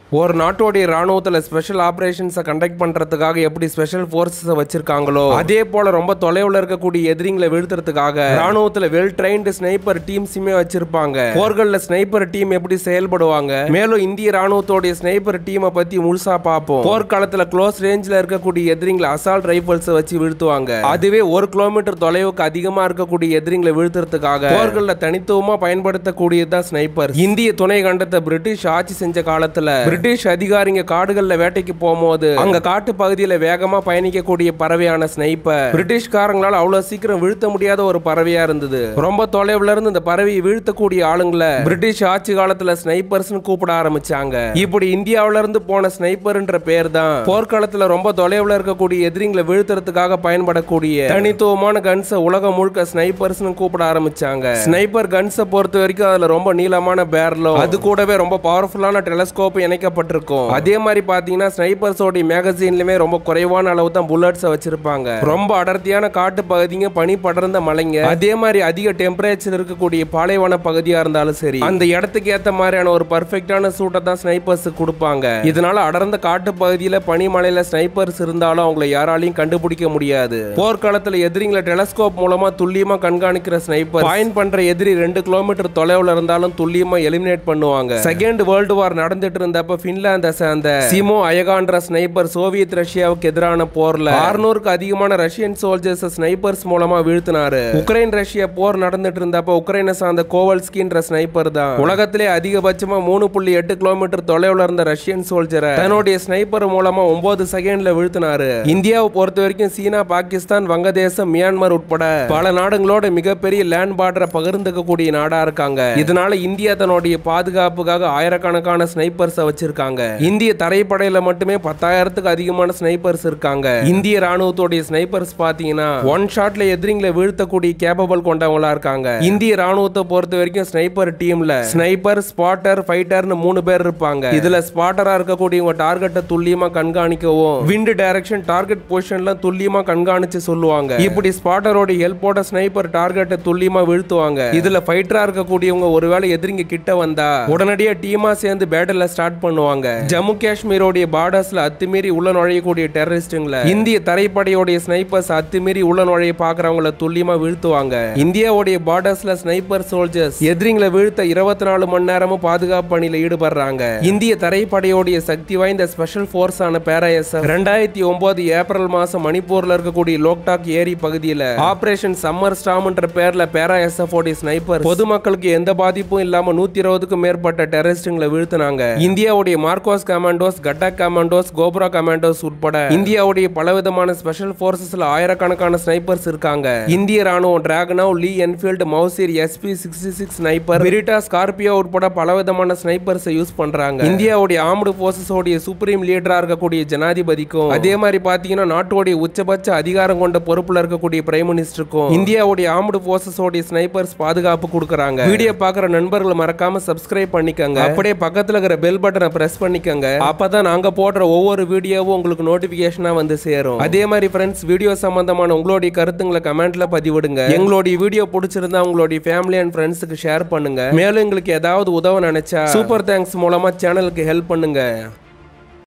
ஒரு நாட்டோடைய ராணுவத்துல special ஆபரேஷன்ஸை conduct பண்றதுக்காக எப்படி ஸ்பெஷல் போர்சஸ் வச்சிருக்காங்களோ அதே போல ரொம்ப தொலைவுல இருக்கக்கூடிய எதிரிங்களை வீழ்த்துறதுக்காக ராணுவத்துல வெல் ட்ரெயின்டு ஸ்னைப்பர் டீம்ஸுமே வச்சிருப்பாங்க. போர்கள்ல ஸ்னைப்பர் டீம் எப்படி செயல்படுவாங்க, மேலும் இந்திய ராணுவத்தோடைய ஸ்னைப்பர் டீமை பத்தி முழுசா பார்ப்போம். போர்க்காலத்துல க்ளோஸ் ரேஞ்சில் இருக்கக்கூடிய எதிரிங்களை அசால்ட் ரைபிள்ஸ் வச்சு வீழ்த்துவாங்க. அதுவே 1 கிலோமீட்டர் தொலைவுக்கு அதிகமா இருக்கக்கூடிய எதிரிங்களை வீழ்த்துறதுக்காக போர்கள்ல தனித்துவமா பயன்படுத்தக்கூடியதான் ஸ்னைப்பர். இந்திய துணை கண்டத்தை பிரிட்டிஷ் ஆட்சி செஞ்ச காலத்துல பிரிட்டிஷ் அதிகாரிங்க காடுகள்ல வேட்டைக்கு போகும்போது அங்க காட்டு பகுதியில வேகமா பயணிக்கக்கூடிய பறவையான ஸ்னைப்பர் பிரிட்டிஷ்காரங்களால அவ்வளவு சீக்கிரம் வீழ்த்த முடியாத ஒரு பறவையா இருந்தது. ரொம்ப தொலைவுல இருந்து இந்த பறவையை வீழ்த்தக்கூடிய ஆளுங்களை பிரிட்டிஷ் ஆட்சி காலத்துல ஸ்னைப்பர்ஸ் கூப்பிட ஆரம்பிச்சாங்க. இப்படி இந்தியாவில இருந்து போன ஸ்னைப்பர்ன்ற பேர் தான் போர்க்காலத்துல ரொம்ப தொலைவுல இருக்கக்கூடிய எதிரிங்களை வீழ்த்துறதுக்காக பயன்படக்கூடிய தனித்துவமான கன்ஸை உலகம் முழுக்க ஸ்னைப்பர்ஸ் கூப்பிட ஆரம்பிச்சாங்க. ஸ்னைப்பர் கன்ஸை பொறுத்த வரைக்கும் அதுல ரொம்ப நீளமான பேரலோ அது கூடவே ரொம்ப பவர்ஃபுல்லான டெலஸ்கோப் இணைக்கப்பட்டிருக்கும். அதே மாதிரி பாத்தீங்கன்னா ஸ்னைப்பர்ஸோட மேகசின்லயுமே ரொம்ப குறைவான அளவு தான் புல்லட்ஸ் வச்சிருப்பாங்க. ரொம்ப அடர்த்தியான காட்டு பகுதிங்க, பனி படர்ந்த மலைங்க, அதே மாதிரி அதிக டெம்பரேச்சர் இருக்கக்கூடிய பாலைவன பகுதியா இருந்தாலும் சரி அந்த இடத்துக்கு ஏத்த மாதிரியான ஒரு பர்ஃபெக்டான சூட்டை தான் ஸ்னைப்பர்ஸ் கொடுப்பாங்க. இதனால அடர்ந்த காட்டு பகுதியில பனிமலையில ஸ்னைப்பர்ஸ் இருந்தாலும் அவங்களை யாராலையும் கண்டுபிடிக்க முடியாது. போர்க்காலத்துல எதிரிங்களை டெலஸ்கோப் மூலமா துல்லியமா கண்காணிக்கிற ஸ்னைப்பர் பாயிண்ட் பண்ற எதிரி 2 கிலோமீட்டர் தொலைவுல இருந்தாலும் துல்லியமா எலிமினேட் பண்ணுவாங்க. செகண்ட் வேர்ல்டு வார் நடந்துட்டு இருந்தப்ப பின்லாந்தை சேர்ந்த சிமோ அயகான்ற ஸ்னைப்பர் சோவியத் ரஷ்யாவுக்கு எதிரான போர்ல 600க்கு அதிகமான ரஷ்யன் சோல்ஜர்ஸ் ஸ்னைப்பர்ஸ் மூலமா வீழ்த்தினாரு. உக்ரைன் ரஷ்யா போர் நடந்துட்டு இருந்தப்ப உக்ரைனை சார்ந்த கோவல்ஸ்கின்ற ஸ்னைப்பர் தான் உலகத்திலே அதிகபட்சமா 3.8 கிலோமீட்டர் தொலைவுல இருந்த ரஷ்யன் சோல்ஜரை தன்னுடைய ஸ்னைப்பர் மூலமா 9 செகண்ட்ல வீழ்த்தினாரு. இந்தியாவை பொறுத்த வரைக்கும் சீனா, பாகிஸ்தான், வங்கதேசம், மியான்மர் உட்பட பல நாடுகளோட மிகப்பெரிய லேண்ட் பார்டரை பகிர்ந்துக்கக்கூடிய நாடா இருக்காங்க. இதனால இந்தியா தன்னுடைய பாதுகாப்புக்காக ஆயிரக்கணக்கான ஸ்னைப்பர்ஸ் வச்சிருக்காங்க. இந்திய தரைப்படையில மட்டுமே 10,000க்கு அதிகமான ஸ்னைப்பர்ஸ் இருக்காங்க. இந்திய ராணுவத்தோட ஸ்னைப்பர்ஸ் பாத்தீங்கன்னா ஒன் ஷாட்ல எதிரிங்களை வீழ்த்தக்கூடிய கேப்பபிள் கொண்டவங்களா இருக்காங்க. இந்திய ராணுவத்தை பொறுத்த வரைக்கும் ஸ்னைப்பர் டீம்ல ஸ்னைப்பர், ஸ்பாட்டர், ஃபைட்டர்னு 3 பேர் இருப்பாங்க. இதுல ஸ்பாட்டரா இருக்கக்கூடியவங்க டார்கெட்டை துல்லியமா கண்காணிக்கவும் விண்ட் டைரக்ஷன், டார்கெட் பொசிஷன்ல துல்லியமா கண்காணிச்சு சொல்லுவாங்க. இப்படி ஸ்பாட்டரோட ஹெல்ப்போட ஸ்னைப்பர் டார்கெட்டை துல்லியமா வீழ்த்துவாங்க. இதுல ஃபைட்டரா இருக்கக்கூடியவங்க ஒருவேளை எதிரிங்க கிட்ட வந்தா உடனடியா டீமா சேர்ந்து பேட்டில் ஸ்டார்ட் பண்ணுவாங்க. ஜம்மு காஷ்மீரோட பார்டர்ஸ்ல அத்துமீறி உள்ள நுழையக்கூடிய டெரரிஸ்டுங்களை இந்திய தரைப்படையோட ஸ்னைப்பர்ஸ் அத்துமீறி உள்ள நுழைய பாக்குறவங்களை துல்லியமா வீழ்த்துவாங்க. இந்தியாவுடைய பார்டர்ஸ்ல ஸ்னைப்பர் சோல்ஜர்ஸ் எதிரிங்களை வீழ்த்த 24 மணி நேரமும் பாதுகாப்பு பணியில ஈடுபடுறாங்க. இந்திய தரைப்படையோட சக்தி வாய்ந்த ஸ்பெஷல் போர்ஸ் ஆன பேரா எஸ்எஃப் 2009 ஏப்ரல் மாசம் மணிப்பூர்ல இருக்கக்கூடிய லோக்டாக் ஏரி பகுதியில ஆபரேஷன் சம்மர் ஸ்டாம்ன்ற பேர்ல பேரா எஸ்எஃப் ஓட ஸ்னைப்பர் பொதுமக்களுக்கு எந்த பாதிப்பும் இல்லாம 120க்கும் மேற்பட்ட டெரரிஸ்டுகளை வீழ்த்தினாங்க. இந்தியாவுடைய MARCOS commandos, Ghatak commandos, COBRA commandos உட்பட இந்தியாவுடைய பலவிதமான ஸ்பெஷல் போர்சஸ்ல ஆயிரக்கணக்கான ஸ்னைப்பர்ஸ் இருக்காங்க. இந்திய ராணுவம் Dragunov, Lee Enfield, Mauser, SP-66 sniper, பிரிட்டா, ஸ்கார்பியோ உட்பட பலவிதமான ஸ்னைப்பர்ஸ் யூஸ் பண்றாங்க. இந்தியாவுடைய ஆர்ம்டு போர்சஸ் உடைய சுப்ரீம் லீடரா இருக்கக்கூடிய ஜனாதிபதிக்கும் அதே மாதிரி பாத்தீங்கன்னா நாட்டோடைய உச்சபட்ச அதிகாரம் கொண்ட பொறுப்புல இருக்கக்கூடிய பிரைம் மினிஸ்டருக்கும் இந்தியாவுடைய ஆர்ம்டு போர்சஸ் உடைய ஸ்னைப்பர்ஸ் பாதுகாப்பு கொடுக்கறாங்க. வீடியோ பார்க்குற நண்பர்கள் மறக்காம சப்ஸ்கிரைப் பண்ணிக்கங்க. அப்படியே பக்கத்துல இருக்கிற பெல் பட்டனை பிரஸ் பண்ணிக்கங்க. அப்பதான் நாங்க போடுற ஒவ்வொரு வீடியோவும் உங்களுக்கு நோட்டிபிகேஷனா வந்து சேரும். அதே மாதிரி ஃப்ரெண்ட்ஸ், வீடியோ சம்பந்தமான உங்களுடைய கருத்துங்களை கமெண்ட்ல பதிவிடுங்க. எங்களுடைய வீடியோ பிடிச்சிருந்தா உங்களுடைய ஃபேமிலி அண்ட் ஃப்ரெண்ட்ஸுக்கு ஷேர் பண்ணுங்க. மேலும் எங்களுக்கு ஏதாவது உதவ நினைச்சா சூப்பர் தேங்க்ஸ் மூலமா சேனலுக்கு ஹெல்ப் பண்ணுங்க.